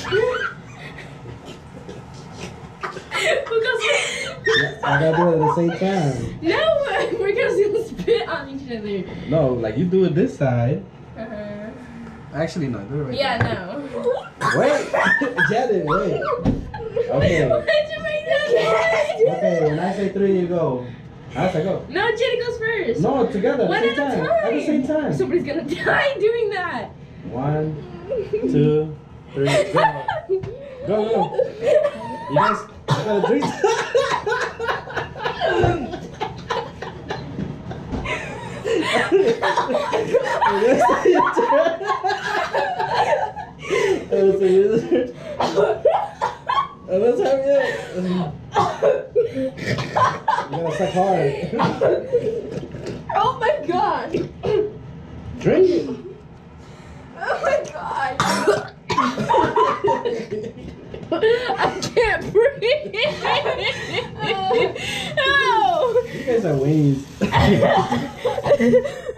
I gotta do it at the same time. No, we're gonna spit on each other. No, like you do it this side. Uh-huh. Actually, no, do it right Yeah, now. no. Wait, Janet, wait. Okay. Why'd you make that? Okay, when I say 3, you go. I say go. No, Jenny goes first. No, together One at the same at a time. time. At the same time. Somebody's gonna die doing that. 1, 2, 3, go. Go. You guys gotta drink. Let's have it. You gotta suck hard. Oh my god. Drink it. Oh my god. I can't breathe. No. You guys are wings.